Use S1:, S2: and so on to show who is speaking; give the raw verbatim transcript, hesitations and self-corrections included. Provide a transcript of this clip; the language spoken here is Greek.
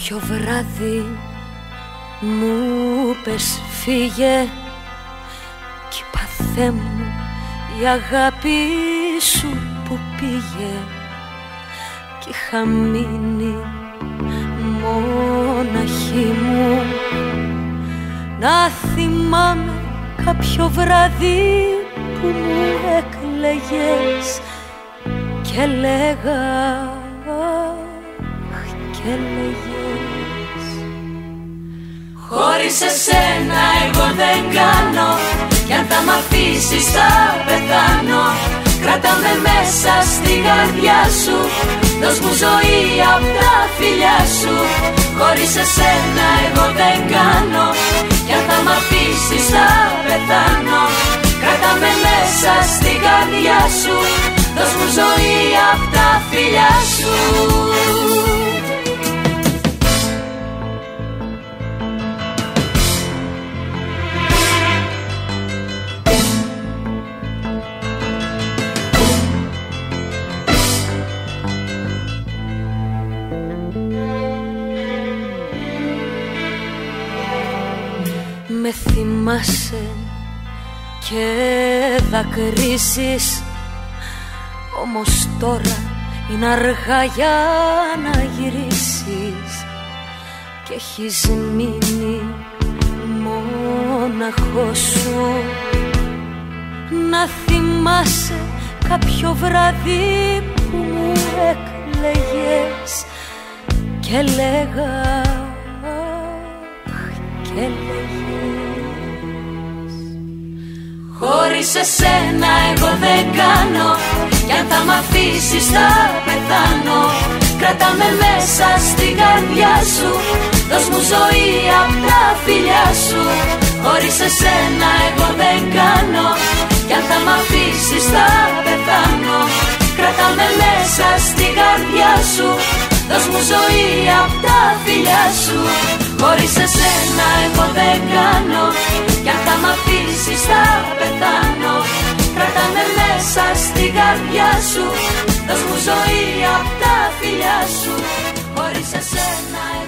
S1: Κάποιο βράδυ μου πες φύγε κι είπα Θεέ μου η αγάπη σου που πήγε, κι είχα μείνει μοναχή μου να θυμάμαι κάποιο βράδυ που μου έκλαιγες και λέγα και λέγες.
S2: Χωρίς εσένα εγώ δεν κάνω, κι αν θα μ' αφήσεις θα πεθάνω. Κράτα με μέσα στην καρδιά σου, δώσ' μου ζωή απ' τα φιλιά σου. Χωρίς εσένα εγώ δεν κάνω, κι αν θα μ' αφήσεις θα πεθάνω. Κράτα με μέσα στην καρδιά σου, δώσ' μου ζωή απ' τα φιλιά σου.
S1: Με θυμάσαι και δακρύζεις, όμως τώρα είναι αργά για να γυρίσεις και έχεις μείνει μόναχος σου. Να θυμάσαι κάποιο βράδυ που μου έκλαιγες και λέγα και λέγες.
S2: Χωρίς εσένα εγώ δεν κάνω, κι αν θα μ' αφήσεις θα πεθάνω. Κράτα με μέσα στην καρδιά σου, δώσ' μου ζωή απ' τα φιλιά σου. Χωρίς εσένα εγώ δεν κάνω, κι αν θα μ' αφήσεις θα πεθάνω. Κράτα με μέσα στην καρδιά σου, δώσ' μου ζωή απ' τα φιλιά σου. Χωρίς εσένα εγώ δεν κάνω, κι αν θα μ' αφήσεις θα πεθάνω. Κράτα με μέσα στην καρδιά σου, δώσ' μου ζωή απ' τα φιλιά σου. Χωρίς εσένα